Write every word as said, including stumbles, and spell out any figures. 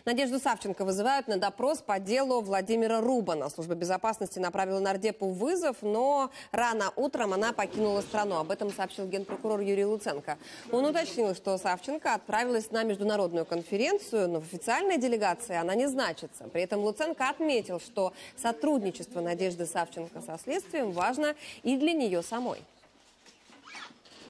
Надежду Савченко вызывают на допрос по делу Владимира Рубана. Служба безопасности направила нардепу вызов, но рано утром она покинула страну. Об этом сообщил генпрокурор Юрий Луценко. Он уточнил, что Савченко отправилась на международную конференцию, но в официальной делегации она не значится. При этом Луценко отметил, что сотрудничество Надежды Савченко со следствием важно и для нее самой.